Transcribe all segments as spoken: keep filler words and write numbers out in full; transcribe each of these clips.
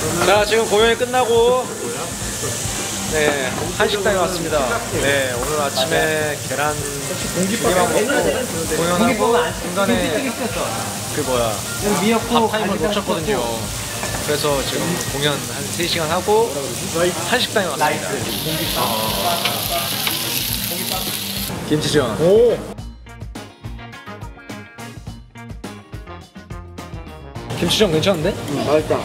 자, 지금 공연이 끝나고 네, 한식당에 왔습니다. 네, 오늘 아침에 계란 고기만 먹고 공연하고 중간에 그 뭐야 밥타임을 놓쳤거든요. 그래서 지금 공연 한 세 시간 하고 한식당에 왔습니다. 어... 김치전. 오. 김치전 괜찮은데? 응, 맛있다.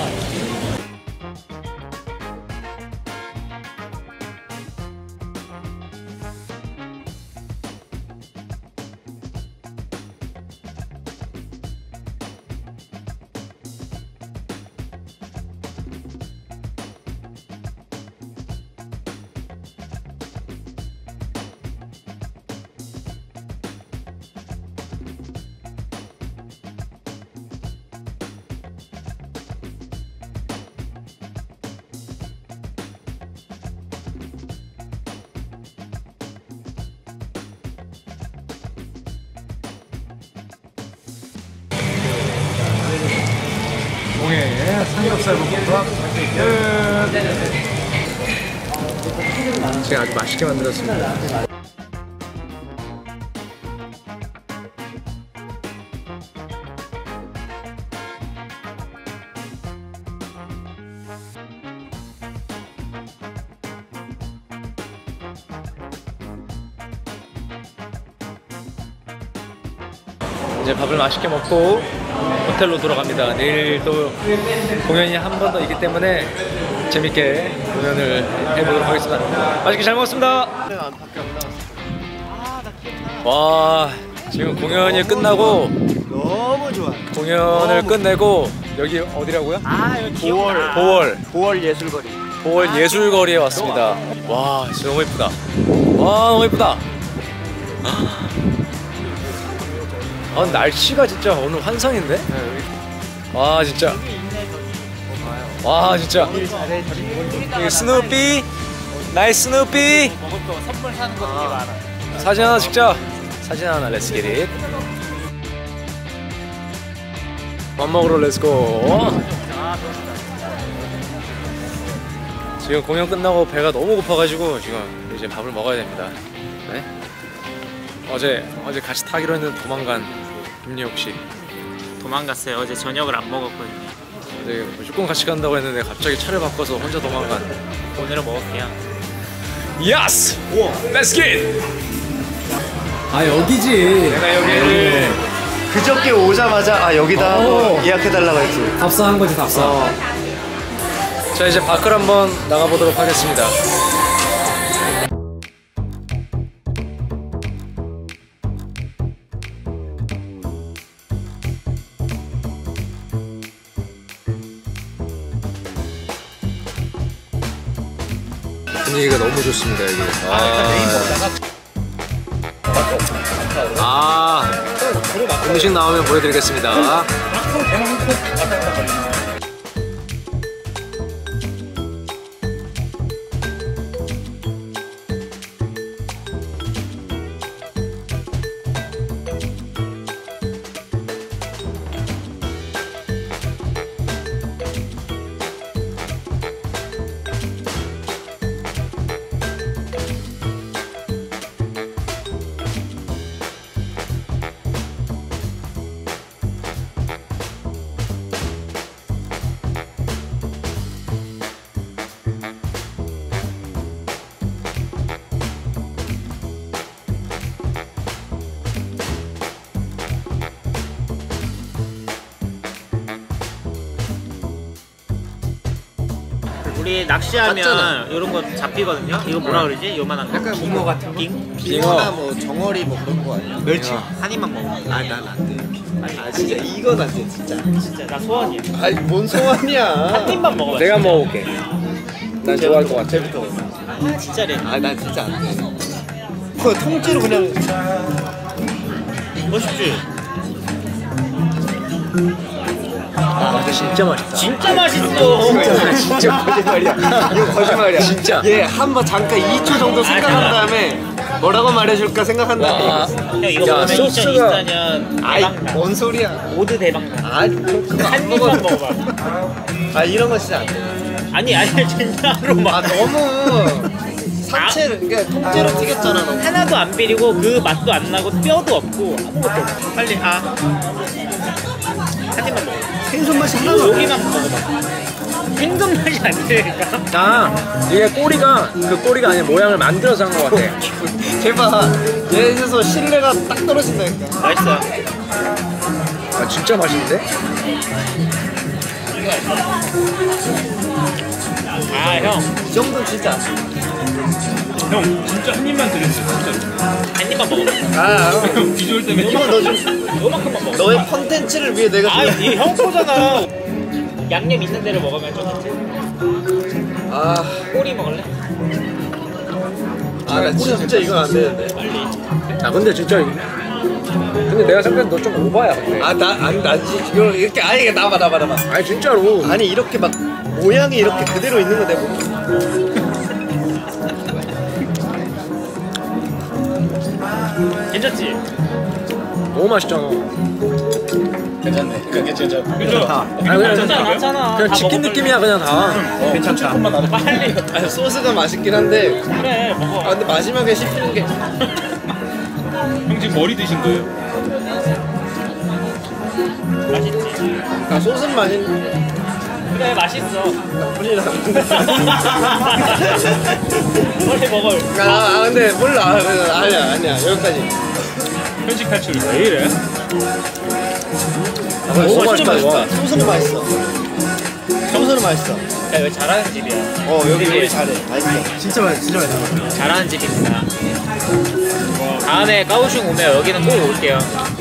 공예 삼겹살 볶음밥 끝. 제가 아주 맛있게 만들었습니다. 이제 밥을 맛있게 먹고 호텔로 돌아갑니다. 내일 또 공연이 한 번 더 있기 때문에 재밌게 공연을 해보도록 하겠습니다. 맛있게 잘 먹었습니다. 와, 지금 공연이 끝나고 너무 좋아. 공연을 끝내고 여기 어디라고요? 아, 여기 보월. 보월. 보월 예술거리. 보월 예술거리에 왔습니다. 와, 진짜 너무 예쁘다. 와, 너무 예쁘다. 아, 날씨가 진짜 오늘 환상인데? 와, 진짜. 와, 진짜. 여기 스누피. 나이스 스누피. 선물 사는 거 되게 많아. 사진 하나 찍자. 사진 하나, 렛츠 겟잇. 밥 먹으러 렛츠고. 지금 공연 끝나고 배가 너무 고파가지고 지금 이제 밥을 먹어야 됩니다. 네? 어제 어제 같이 타기로 했는데 도망간 김리옥 씨. 도망갔어요. 어제 저녁을 안 먹었거든요. 어제 무조건 같이 간다고 했는데 갑자기 차를 바꿔서 혼자 도망간. 오늘은 먹을게요. 야스! 우와! 렛츠 겟! 아, 여기지. 내가 여기를 그저께 오자마자 아 여기다 하고 예약해달라고 했지. 답사한 거지, 답사. 어. 자, 이제 밖을 한번 나가보도록 하겠습니다. 분위기가 너무 좋습니다, 여기. 아, 아, 음식 나오면 보여드리겠습니다. 우리 낚시하면 이런 거 잡히거든요. 이거 뭐라 그러지? 요만한 거. 약간 빙어 같은 거? 빙? 빙어나 뭐 정어리 뭐 그런 거 아니야? 멸치. 한 입만 먹어. 아, 난 안 돼. 아, 진짜 이건 안 돼, 진짜. 진짜 나 소원이야. 아니, 뭔 소원이야. 한 입만 먹어. 내가 먹어볼게. 난 좋아할 것 같아. 아, 진짜래. 아, 난 진짜 안 돼. 그거 통째로 그냥. 멋있지? 아, 근데 진짜 맛있다. 진짜 맛있어. 진짜, 진짜 거짓말이야. 이거 거짓말이야. 진짜. 얘 한 번 잠깐 이 초 정도 생각한 다음에 뭐라고 말해줄까 생각한 다음에. 와. 형 이거 야, 보면 소스가- 이천이십사 년 아이, 대박나. 뭔 소리야. 모두 대박나. 아이, 그거 안 한 입만 먹어도. 먹어봐. 아 이런 거 진짜 안 돼. 아니 아니 진짜로 막 아 너무 상체를 그러니까 통째로 튀겼잖아 너. 하나도 안 비리고 그 맛도 안 나고 뼈도 없고 아무것도 없어. 빨리 아. 한 입만 먹어. 생선 맛이 하나도 여기만 먹어봐. 생선 맛이 안 되니까. 아 이게 꼬리가 그 꼬리가 아니라 모양을 만들어서 한 것 같아. 제발 얘에서 신뢰가 딱 떨어진다니까. 맛있어. 아 진짜 맛있는데? 아 형. 이 정도는 진짜 안 돼. 형 진짜 한 입만 드렸어요 진짜로. 한 입만 먹어. 아 형 비주얼 때문에 이거 너좀 요만큼만 먹어. 너의 컨텐츠를 위해 내가 아, 좀- 이 형 거잖아. 양념 있는 데를 먹으면 좀 아, 꼬리 먹을래? 아, 나 진짜 이건 안 되는데. 빨리. 아 근데 진짜 근데 내가 생각해도 너 좀 오바야. 근데. 아, 나, 아니, 나 진짜 이거 이렇게 아예 이게 나봐, 나봐, 나봐. 아니 진짜로. 아니 이렇게 막 모양이 이렇게 그대로 있는 거 내가 못. 괜찮지? 너무 맛있잖아. 괜찮네. 괜찮죠. 그죠? 아니 그냥 괜찮아, 괜찮아. 그냥 다 치킨 먹어볼래. 느낌이야 그냥 다. 괜찮다. 빨리. 아니 소스가 맛있긴 한데. 그래, 아 먹어. 근데 마지막에 씹히는 게. 형 지금 머리 드신 거예요? 맛있지? 아 소스는 맛있는데. 그래, 맛있어. 뿌리나. 빨리 먹어. 아, 아 근데 몰라. 아, 아니야 아니야 여기까지. 편식 탈출 왜 이래? 아, 너무 소스는 맛있다, 맛있다. 이거. 소스는 맛있어. 소스는 맛있어. 야, 여기 잘하는 집이야. 어 여기 요리 잘해. 맛있어. 진짜 맛있어. 진짜 맛있어. 잘하는 집입니다. 다음에 까오슝 오면 여기는 꼭 올게요.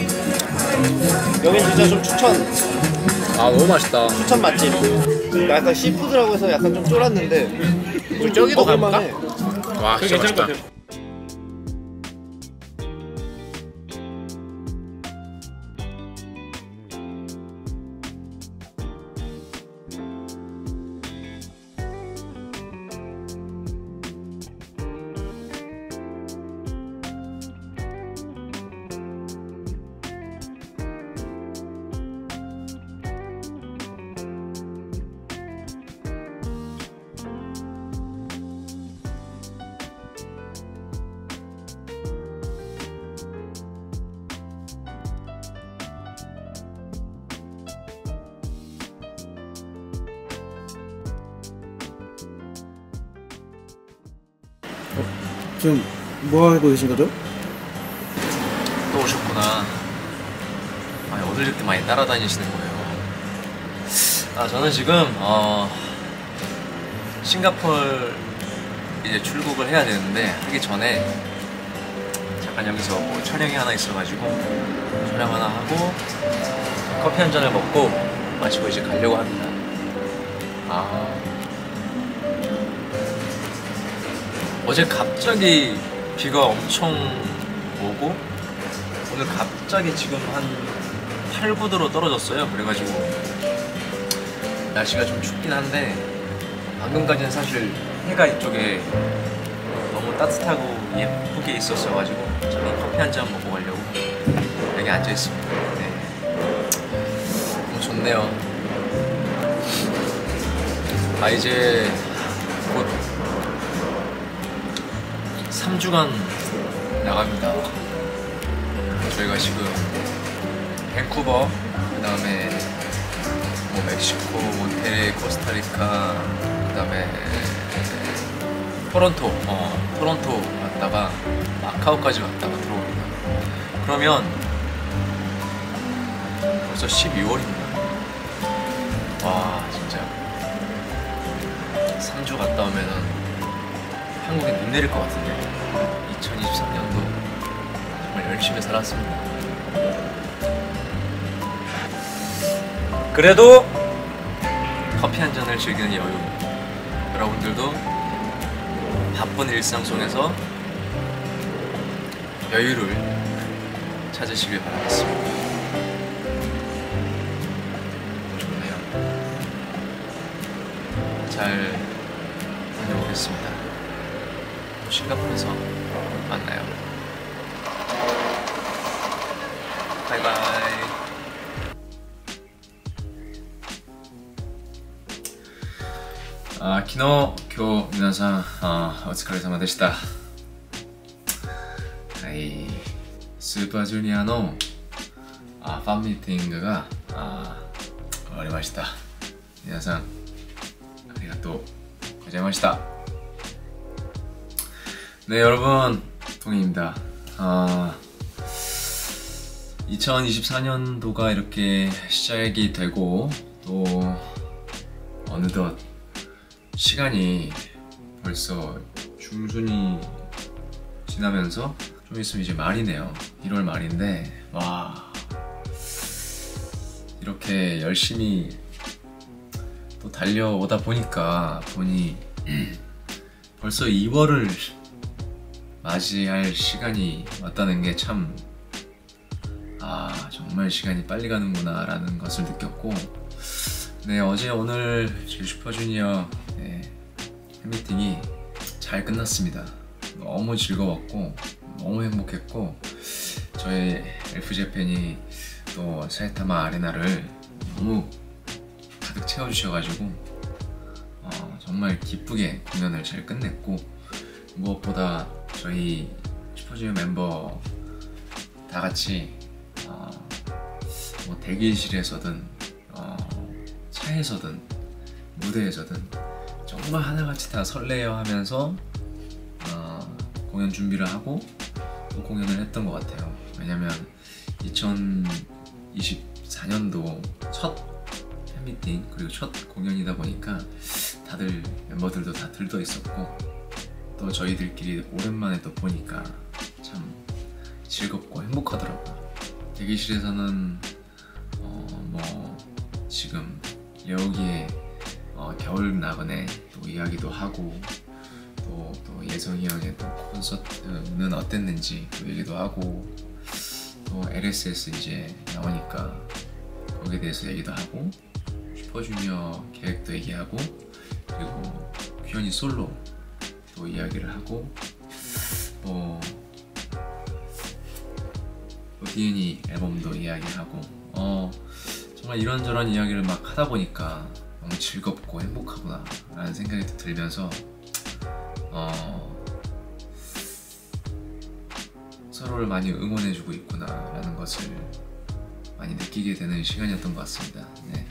여긴 진짜 좀 추천. 아 너무 맛있다. 추천 맛집. 약간 시푸드라고 해서 약간 좀 쫄았는데. 우리 저기도 갈만해. 와 그게 진짜 괜찮을 것 맛있다. 같아요. 지금 뭐 하고 계신 거죠? 또 오셨구나. 아니 어딜 이렇게 많이 따라다니시는 거예요? 아 저는 지금 어 싱가포르 이제 출국을 해야 되는데 하기 전에 잠깐 여기서 뭐 촬영이 하나 있어가지고 촬영 하나 하고 커피 한 잔을 먹고 마치고 이제 가려고 합니다. 아 어제 갑자기 비가 엄청 오고 오늘 갑자기 지금 한 팔, 구 도로 떨어졌어요. 그래가지고 날씨가 좀 춥긴 한데 방금까지는 사실 해가 이쪽에 너무 따뜻하고 예쁘게 있었어가지고 저는 커피 한 잔 먹고 가려고 여기 앉아있습니다. 네. 너무 좋네요. 아 이제 곧 삼 주간 나갑니다. 저희가 지금 밴쿠버, 그 다음에 뭐 멕시코, 몬테레이, 코스타리카, 그 다음에 토론토, 어, 토론토 갔다가 마카오까지 갔다가 들어옵니다. 그러면 벌써 십이월입니다. 와 진짜 삼 주 갔다 오면은 한국에 눈 내릴 것 같은데 이천이십삼 년도 정말 열심히 살았습니다. 그래도 커피 한 잔을 즐기는 여유, 여러분들도 바쁜 일상 속에서 여유를 찾으시길 바라겠습니다. 좋네요. 잘 다녀오겠습니다. 싱가포르에서 만나요. 바이바이. あ昨日、今日皆さんあお疲れ様でした。はい、スーパージュニアのあファンミーティングがあ終わりました。皆さんありがとうございました。네 여러분, 동희입니다. 아, 이천이십사 년도가 이렇게 시작이 되고 또 어느덧 시간이 벌써 중순이 지나면서 좀 있으면 이제 말이네요. 일월 말인데 와 이렇게 열심히 또 달려오다 보니까 보니 벌써 이월을 맞이할 시간이 왔다는 게 참 아 정말 시간이 빨리 가는구나 라는 것을 느꼈고, 네 어제 오늘 저희 슈퍼주니어 네, 팬미팅이 잘 끝났습니다. 너무 즐거웠고 너무 행복했고, 저희 엘프제팬이 또 사이타마 아레나를 너무 가득 채워주셔가지고 어, 정말 기쁘게 공연을 잘 끝냈고, 무엇보다 저희 슈퍼주니어 멤버 다 같이 어, 뭐 대기실에서든 어, 차에서든 무대에서든 정말 하나같이 다 설레어하면서 어, 공연 준비를 하고 또 공연을 했던 것 같아요. 왜냐면 이천이십사 년도 첫 팬미팅 그리고 첫 공연이다 보니까 다들 멤버들도 다 들떠 있었고, 또 저희들끼리 오랜만에 또 보니까 참 즐겁고 행복하더라고요. 대기실에서는 어 뭐 지금 여기에 어 겨울 나그네 또 이야기도 하고, 또, 또 예성이 형의 또 콘서트는 어땠는지 또 얘기도 하고, 또 엘에스에스 이제 나오니까 거기에 대해서 얘기도 하고, 슈퍼주니어 계획도 얘기하고, 그리고 규현이 솔로 또 이야기를 하고, 뭐 또 디엔이 앨범도 이야기하고, 어 정말 이런저런 이야기를 막 하다 보니까 너무 즐겁고 행복하구나 라는 생각이 또 들면서 어 서로를 많이 응원해주고 있구나 라는 것을 많이 느끼게 되는 시간이었던 것 같습니다. 네.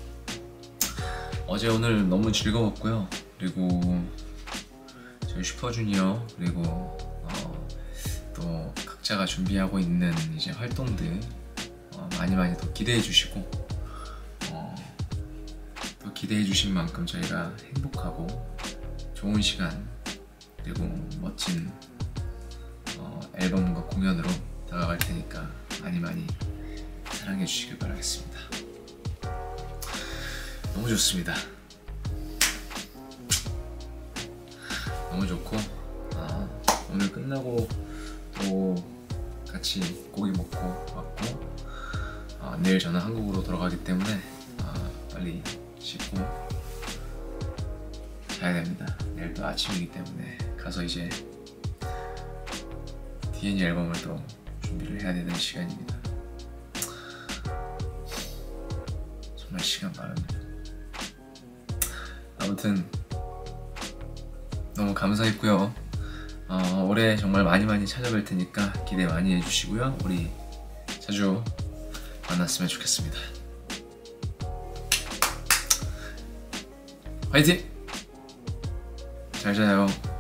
어제 오늘 너무 즐거웠고요. 그리고 저희 슈퍼주니어 그리고 어, 또 각자가 준비하고 있는 이제 활동들 어, 많이 많이 또 기대해 주시고, 어, 또 기대해 주신 만큼 저희가 행복하고 좋은 시간 그리고 멋진 어, 앨범과 공연으로 다가갈 테니까 많이 많이 사랑해 주시길 바라겠습니다. 너무 좋습니다. 너무 좋고, 아, 오늘 끝나고 또 같이 고기 먹고 왔고, 아, 내일 저는 한국으로 돌아가기 때문에 아, 빨리 씻고 자야 됩니다. 내일 또 아침이기 때문에 가서 이제 디엔이 앨범을 또 준비를 해야 되는 시간입니다. 정말 시간 많은데, 아무튼 너무 감사했고요. 어, 올해 정말 많이 많이 찾아뵐 테니까 기대 많이 해주시고요. 우리 자주 만났으면 좋겠습니다. 화이팅! 잘 자요.